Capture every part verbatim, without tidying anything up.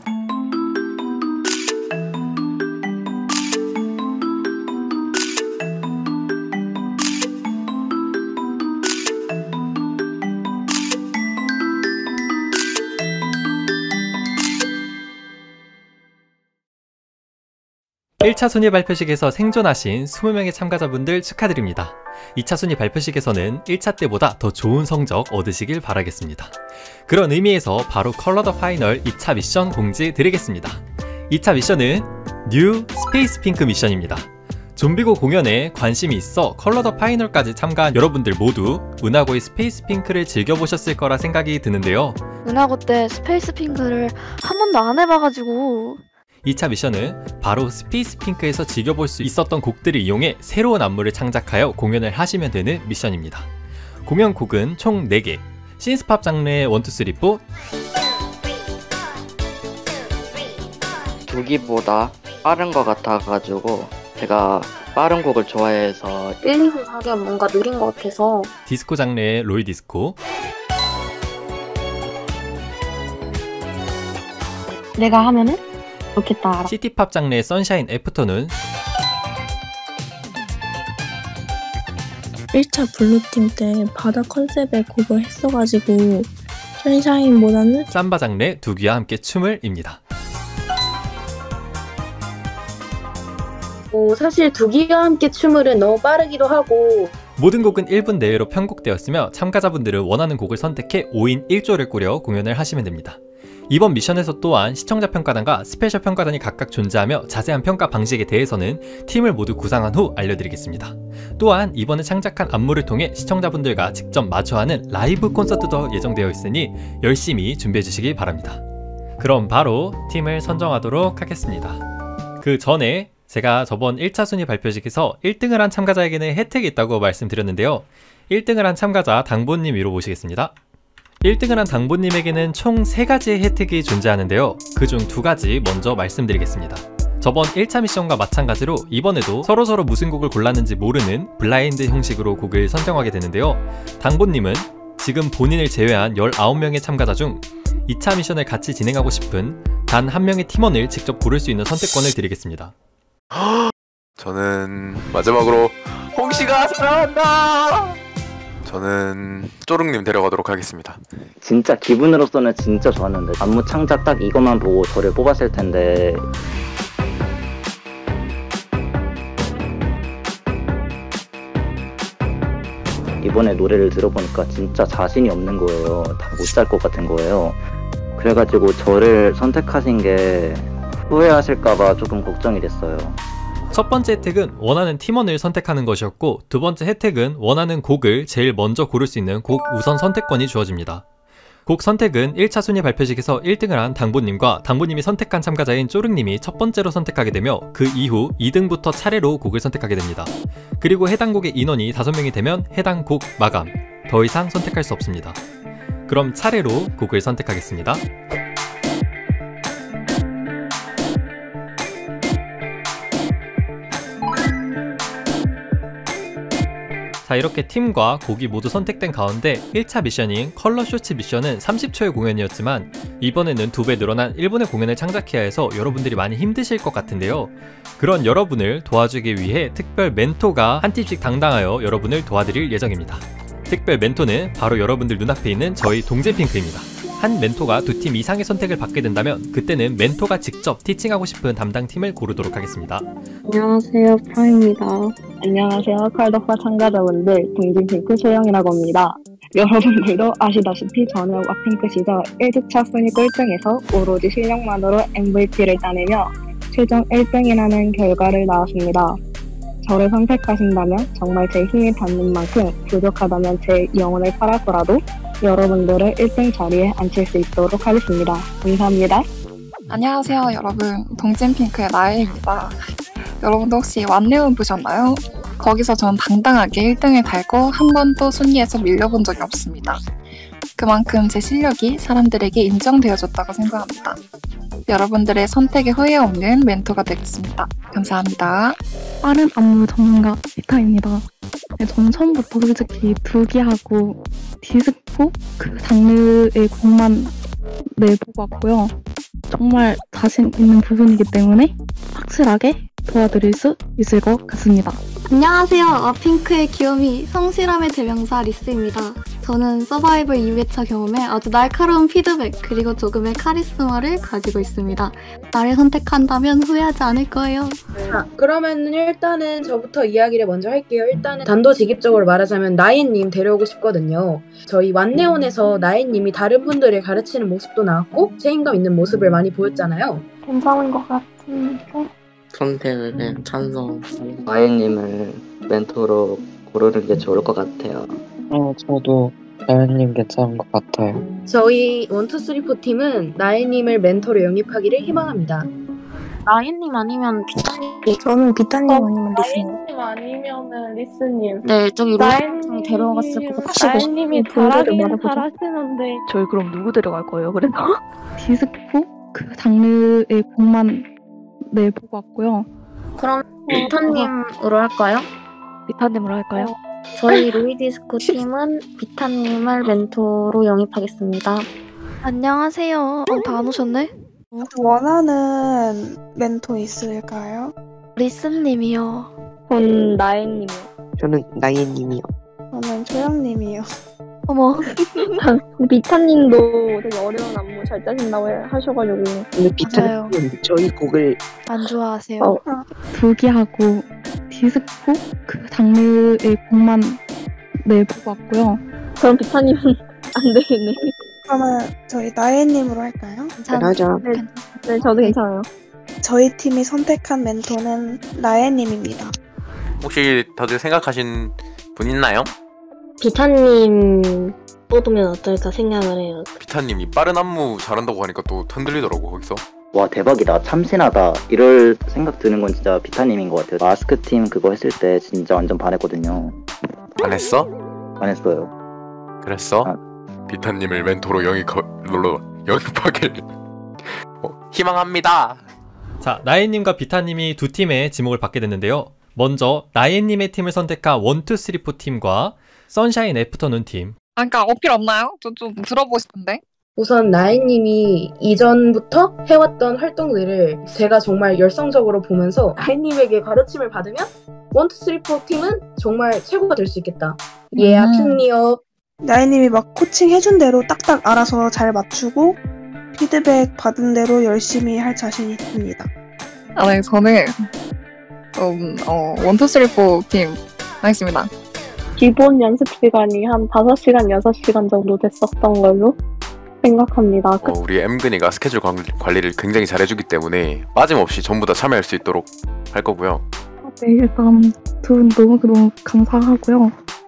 일 차 순위 발표식에서 생존하신 이십 명의 참가자분들 축하드립니다. 이 차 순위 발표식에서는 일 차 때보다 더 좋은 성적 얻으시길 바라겠습니다. 그런 의미에서 바로 컬러 더 파이널 이 차 미션 공지 드리겠습니다. 이 차 미션은 뉴 스페이스 핑크 미션입니다. 좀비고 공연에 관심이 있어 컬러 더 파이널까지 참가한 여러분들 모두 은하고의 스페이스 핑크를 즐겨보셨을 거라 생각이 드는데요. 은하고 때 스페이스 핑크를 한 번도 안 해봐가지고 이 차 미션은 바로 스페이스 핑크에서 즐겨볼 수 있었던 곡들을 이용해 새로운 안무를 창작하여 공연을 하시면 되는 미션입니다. 공연 곡은 총 네 개, 신스팝 장르의 일, 이, 삼, 사 두기보다 빠른 것 같아가지고 제가 빠른 곡을 좋아해서 일, 이, 삼, 사가 뭔가 느린 것 같아서 디스코 장르의 로이 디스코, 내가 하면은 좋겠다. 시티팝 장르의 선샤인 애프터눈, 일 차 블루팀 때 바다 컨셉의 곡을 했어가지고 선샤인보다는 삼바 장르의 두기와 함께 춤을 입니다. 뭐 사실 두기와 함께 춤을은 너무 빠르기도 하고 모든 곡은 일 분 내외로 편곡되었으며 참가자분들은 원하는 곡을 선택해 오 인 일 조를 꾸려 공연을 하시면 됩니다. 이번 미션에서 또한 시청자 평가단과 스페셜 평가단이 각각 존재하며 자세한 평가 방식에 대해서는 팀을 모두 구상한 후 알려드리겠습니다. 또한 이번에 창작한 안무를 통해 시청자분들과 직접 마주하는 라이브 콘서트도 예정되어 있으니 열심히 준비해주시기 바랍니다. 그럼 바로 팀을 선정하도록 하겠습니다. 그 전에 제가 저번 일 차 순위 발표식에서 일 등을 한 참가자에게는 혜택이 있다고 말씀드렸는데요. 일 등을 한 참가자 당보님 위로 모시겠습니다. 일 등을 한 당보님에게는 총 세 가지의 혜택이 존재하는데요. 그중 두 가지 먼저 말씀드리겠습니다. 저번 일 차 미션과 마찬가지로 이번에도 서로서로 무슨 곡을 골랐는지 모르는 블라인드 형식으로 곡을 선정하게 되는데요. 당보님은 지금 본인을 제외한 열아홉 명의 참가자 중 이 차 미션을 같이 진행하고 싶은 단 한 명의 팀원을 직접 고를 수 있는 선택권을 드리겠습니다. 저는 마지막으로 홍씨가 사랑한다! 저는 쪼릉님 데려가도록 하겠습니다. 진짜 기분으로서는 진짜 좋았는데 안무 창작 딱 이것만 보고 저를 뽑았을 텐데 이번에 노래를 들어보니까 진짜 자신이 없는 거예요. 다 못 잘 것 같은 거예요. 그래가지고 저를 선택하신 게 후회하실까봐 조금 걱정이 됐어요. 첫 번째 혜택은 원하는 팀원을 선택하는 것이었고, 두 번째 혜택은 원하는 곡을 제일 먼저 고를 수 있는 곡 우선 선택권이 주어집니다. 곡 선택은 일 차 순위 발표식에서 일 등을 한 당보님과 당보님이 선택한 참가자인 쪼릉님이 첫 번째로 선택하게 되며 그 이후 이 등부터 차례로 곡을 선택하게 됩니다. 그리고 해당 곡의 인원이 다섯 명이 되면 해당 곡 마감, 더 이상 선택할 수 없습니다. 그럼 차례로 곡을 선택하겠습니다. 자, 이렇게 팀과 곡이 모두 선택된 가운데 일 차 미션인 컬러 쇼츠 미션은 삼십 초의 공연이었지만 이번에는 두 배 늘어난 일 분의 공연을 창작해야 해서 여러분들이 많이 힘드실 것 같은데요. 그런 여러분을 도와주기 위해 특별 멘토가 한 팀씩 당당하여 여러분을 도와드릴 예정입니다. 특별 멘토는 바로 여러분들 눈앞에 있는 저희 동제핑크입니다. 한 멘토가 두 팀 이상의 선택을 받게 된다면 그때는 멘토가 직접 티칭하고 싶은 담당 팀을 고르도록 하겠습니다. 안녕하세요, 프라입니다. 안녕하세요. 컬더파 참가자분들 동진핑크 소영이라고 합니다. 여러분들도 아시다시피 저는 왁핑크 시절 일 주차 순위 꼴등에서 오로지 실력만으로 엠브이피를 따내며 최종 일 등이라는 결과를 낳았습니다. 저를 선택하신다면 정말 제 힘이 닿는 만큼 부족하다면 제 영혼을 팔아서라도 여러분들을 일 등 자리에 앉힐 수 있도록 하겠습니다. 감사합니다. 안녕하세요 여러분, 동진핑크의 나혜입니다. 여러분도 혹시 완네온 보셨나요? 거기서 전 당당하게 일 등을 달고 한 번도 순위에서 밀려본 적이 없습니다. 그만큼 제 실력이 사람들에게 인정되어줬다고 생각합니다. 여러분들의 선택에 후회 없는 멘토가 되겠습니다. 감사합니다. 빠른 안무 전문가 히타입니다. 네, 저는 처음부터 솔직히 두기하고 디스코 그 장르의 곡만 내보고 왔고요. 정말 자신 있는 부분이기 때문에 확실하게 도와드릴 수 있을 것 같습니다. 안녕하세요. 아핑크의 귀요미 성실함의 대명사 리스입니다. 저는 서바이벌 이 회차 경험에 아주 날카로운 피드백 그리고 조금의 카리스마를 가지고 있습니다. 나를 선택한다면 후회하지 않을 거예요. 자, 그러면 일단은 저부터 이야기를 먼저 할게요. 일단은 단도직입적으로 말하자면 나인님 데려오고 싶거든요. 저희 왓네온에서 나인님이 다른 분들을 가르치는 모습도 나왔고 책임감 있는 모습을 많이 보였잖아요. 괜찮은 것 같은데. 선택을 그냥 찬성. 나인님을 멘토로 고르는 게 좋을 것 같아요. 어, 저도 나연님 괜찮은 것 같아요. 저희 원투쓰리포 팀은 나인님을 멘토로 영입하기를 희망합니다. 나인님 아니면 비타님. 저는 비타님 아니면 리스님. 나인님 아니면은 리스님. 네, 저기 로이님이 데려갔을 것 같아요. 나인님이 잘하긴 잘하시는데. 저희 그럼 누구 데려갈 거예요? 그래서 디스코 그 장르의 곡만 네 보고 왔고요. 그럼 비타님으로 할까요? 비타님으로 할까요? 저희 로이디스코 팀은 비타님을 멘토로 영입하겠습니다. 안녕하세요. 어, 다 안 오셨네? 원하는 멘토 있을까요? 리스님이요. 전 나인님이요. 저는 나예님이요. 저는 초영님이요. 어머. 비타님도 되게 어려운 안무 잘 짜신다고 하셔가지고. 근데 비타님 저희 곡을 안 좋아하세요? 어, 두기하고 디스코 그 장르의 곡만 네 보고 왔고요. 그럼 비타님은 안 되겠네. 그러면 저희 나예님으로 할까요? 맞아. 네, 네, 저도 괜찮아요. 저희 팀이 선택한 멘토는 나예님입니다. 혹시 다들 생각하신 분 있나요? 비타님 뽑으면 어떨까 생각을 해요. 비타님이 빠른 안무 잘한다고 하니까 또 흔들리더라고 거기서. 와 대박이다, 참신하다, 이럴 생각 드는 건 진짜 비타님인 것 같아요. 마스크 팀 그거 했을 때 진짜 완전 반했거든요. 안 했어? 반했어요. 그랬어? 아. 비타님을 멘토로 영입 영입하길 어, 희망합니다. 자, 나인님과 비타님이 두 팀의 지목을 받게 됐는데요. 먼저 나인님의 팀을 선택한 원투쓰리포 팀과 선샤인 애프터눈 팀. 아, 그러니까 어필 없나요? 저 좀 들어보고 싶은데. 우선 나인님이 이전부터 해왔던 활동들을 제가 정말 열성적으로 보면서 나인님에게 가르침을 받으면 원투쓰리포 팀은 정말 최고가 될 수 있겠다. 예, 음. 아핑리어. 나예님이 막 코칭 해준 대로 딱딱 알아서 잘 맞추고 피드백 받은 대로 열심히 할 자신이 있습니다. 아, 네, 저는 음, 어, 원투쓰리포 팀 하겠습니다. 기본 연습 시간이 한 다섯 시간, 여섯 시간 정도 됐었던 걸로 생각합니다. 어, 우리 엠근이가 스케줄 관, 관리를 굉장히 잘해주기 때문에 빠짐없이 전부 다 참여할 수 있도록 할 거고요. 네, 일단 두 분 너무너무 감사하고요.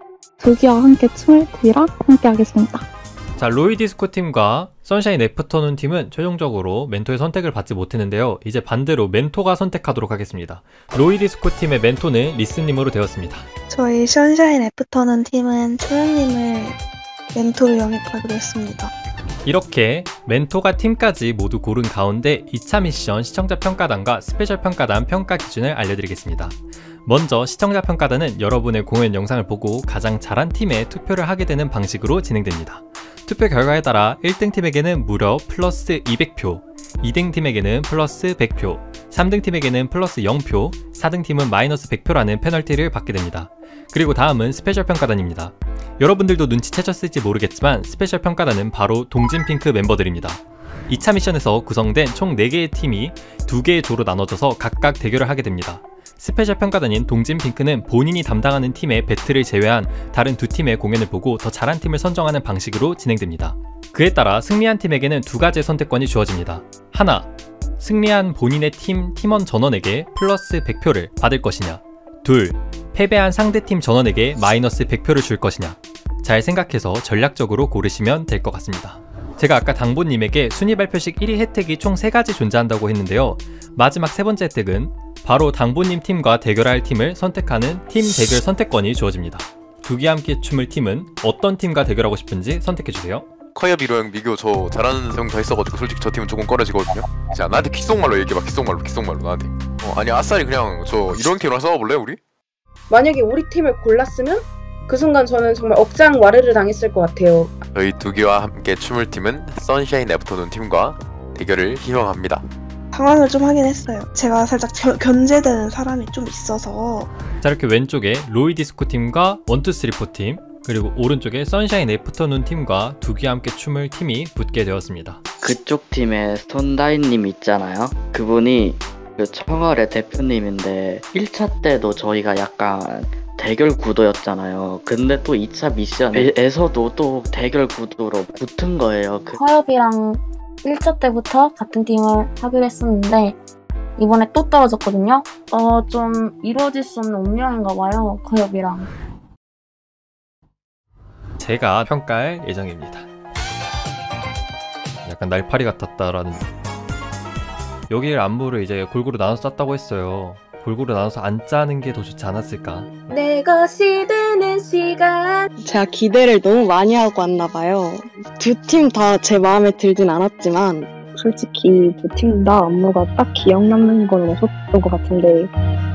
두기와 함께 춤을 추기랑 함께 하겠습니다. 자, 로이 디스코 팀과 선샤인 애프터눈 팀은 최종적으로 멘토의 선택을 받지 못했는데요. 이제 반대로 멘토가 선택하도록 하겠습니다. 로이 디스코 팀의 멘토는 리스님으로 되었습니다. 저희 선샤인 애프터눈 팀은 초영님을 멘토로 영입하기로 했습니다. 이렇게 멘토가 팀까지 모두 고른 가운데 이 차 미션 시청자 평가단과 스페셜 평가단 평가 기준을 알려드리겠습니다. 먼저 시청자 평가단은 여러분의 공연 영상을 보고 가장 잘한 팀에 투표를 하게 되는 방식으로 진행됩니다. 투표 결과에 따라 일 등 팀에게는 무려 플러스 이백 표, 이 등 팀에게는 플러스 백 표, 삼 등 팀에게는 플러스 영 표, 사 등 팀은 마이너스 백 표라는 페널티를 받게 됩니다. 그리고 다음은 스페셜 평가단입니다. 여러분들도 눈치채셨을지 모르겠지만 스페셜 평가단은 바로 동진핑크 멤버들입니다. 이 차 미션에서 구성된 총 네 개의 팀이 두 개의 조로 나눠져서 각각 대결을 하게 됩니다. 스페셜 평가단인 동진핑크는 본인이 담당하는 팀의 배틀을 제외한 다른 두 팀의 공연을 보고 더 잘한 팀을 선정하는 방식으로 진행됩니다. 그에 따라 승리한 팀에게는 두 가지의 선택권이 주어집니다. 하나, 승리한 본인의 팀 팀원 전원에게 플러스 백 표를 받을 것이냐. 둘, 패배한 상대팀 전원에게 마이너스 백 표를 줄 것이냐. 잘 생각해서 전략적으로 고르시면 될 것 같습니다. 제가 아까 당보님에게 순위 발표식 일 위 혜택이 총 세 가지 존재한다고 했는데요. 마지막 세 번째 혜택은 바로 당보님 팀과 대결할 팀을 선택하는 팀 대결 선택권이 주어집니다. 두기와 함께 춤을 팀은 어떤 팀과 대결하고 싶은지 선택해주세요. 커이어 비로형 미교 저 잘하는 형 다 있어가지고 솔직히 저 팀은 조금 꺼려지거든요. 자, 나한테 귓속말로 얘기해봐. 귓속말로 귓속말로 나한테. 어, 아니 아싸리 그냥 저 이런 팀으로 싸워볼래 우리? 만약에 우리 팀을 골랐으면 그 순간 저는 정말 억장 와르르 당했을 것 같아요. 저희 두기와 함께 춤을 팀은 선샤인 애프터눈 팀과 대결을 희망합니다. 상황을 좀 하긴 했어요. 제가 살짝 겨, 견제되는 사람이 좀 있어서. 자, 이렇게 왼쪽에 로이 디스코 팀과 원투쓰리포 팀, 그리고 오른쪽에 선샤인 애프터눈 팀과 두기와 함께 춤을 팀이 붙게 되었습니다. 그쪽 팀에 손다인님 있잖아요. 그분이 그 청월의 대표님인데 일 차 때도 저희가 약간 대결 구도였잖아요. 근데 또 이 차 미션에서도 또 대결 구도로 붙은 거예요. 그... 커엽이랑 일 차 때부터 같은 팀을 하기로 했었는데 이번에 또 떨어졌거든요. 어, 좀 이루어질 수 없는 운명인가 봐요. 커엽이랑. 제가 평가할 예정입니다. 약간 날파리 같았다라는. 여기를 안무를 이제 골고루 나눠서 짰다고 했어요. 골고루 나눠서 안 짜는 게 더 좋지 않았을까? 내 것이 되는 시간. 제가 기대를 너무 많이 하고 왔나 봐요. 두 팀 다 제 마음에 들진 않았지만 솔직히 두 팀 다 안무가 딱 기억 남는 건 없었던 것 같은데